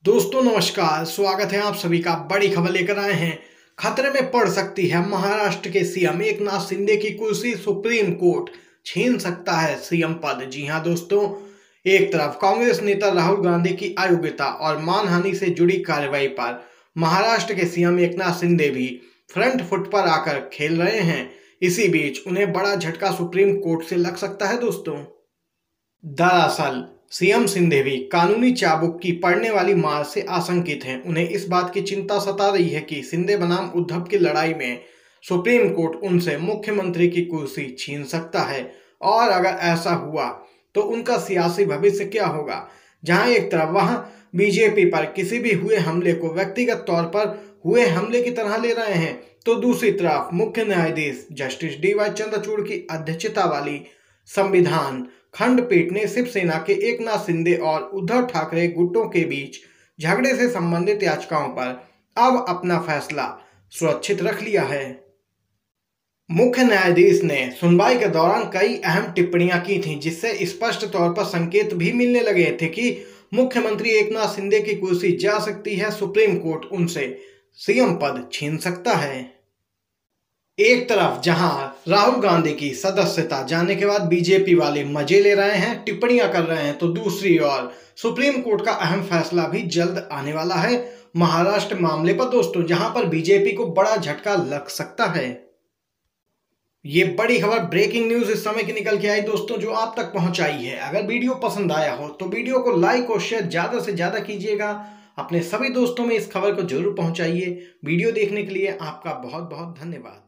दोस्तों नमस्कार, स्वागत है आप सभी का। बड़ी खबर लेकर आए हैं। खतरे में पड़ सकती है महाराष्ट्र के सीएम एकनाथ शिंदे की कुर्सी, सुप्रीम कोर्ट छीन सकता है सीएम पद। जी हां दोस्तों, एक तरफ कांग्रेस नेता राहुल गांधी की अयोग्यता और मानहानि से जुड़ी कार्रवाई पर महाराष्ट्र के सीएम एकनाथ शिंदे भी फ्रंट फुट पर आकर खेल रहे हैं। इसी बीच उन्हें बड़ा झटका सुप्रीम कोर्ट से लग सकता है दोस्तों। दरअसल सीएम शिंदे भी कानूनी चाबुक की पड़ने वाली मार से आशंकित हैं। उन्हें इस बात की चिंता सता रही है कि शिंदे बनाम उद्धव की लड़ाई में सुप्रीम कोर्ट उनसे मुख्यमंत्री की कुर्सी छीन सकता है, और अगर ऐसा हुआ तो उनका सियासी भविष्य क्या होगा। जहां एक तरफ वहां बीजेपी पर किसी भी हुए हमले को व्यक्तिगत तौर पर हुए हमले की तरह ले रहे हैं, तो दूसरी तरफ मुख्य न्यायाधीश जस्टिस DY चंद्रचूड़ की अध्यक्षता वाली संविधान खंडपीठ ने शिवसेना के एकनाथ शिंदे और उद्धव ठाकरे गुटों के बीच झगड़े से संबंधित याचिकाओं पर अब अपना फैसला सुरक्षित रख लिया है। मुख्य न्यायाधीश ने सुनवाई के दौरान कई अहम टिप्पणियां की थीं, जिससे स्पष्ट तौर पर संकेत भी मिलने लगे थे कि मुख्यमंत्री एकनाथ शिंदे की कुर्सी जा सकती है। सुप्रीम कोर्ट उनसे सीएम पद छीन सकता है। एक तरफ जहां राहुल गांधी की सदस्यता जाने के बाद बीजेपी वाले मजे ले रहे हैं, टिप्पणियां कर रहे हैं, तो दूसरी ओर सुप्रीम कोर्ट का अहम फैसला भी जल्द आने वाला है महाराष्ट्र मामले पर दोस्तों, जहां पर बीजेपी को बड़ा झटका लग सकता है। ये बड़ी खबर, ब्रेकिंग न्यूज इस समय की निकल के आई दोस्तों, जो आप तक पहुंचाई है। अगर वीडियो पसंद आया हो तो वीडियो को लाइक और शेयर ज्यादा से ज्यादा कीजिएगा। अपने सभी दोस्तों में इस खबर को जरूर पहुंचाइए। वीडियो देखने के लिए आपका बहुत बहुत धन्यवाद।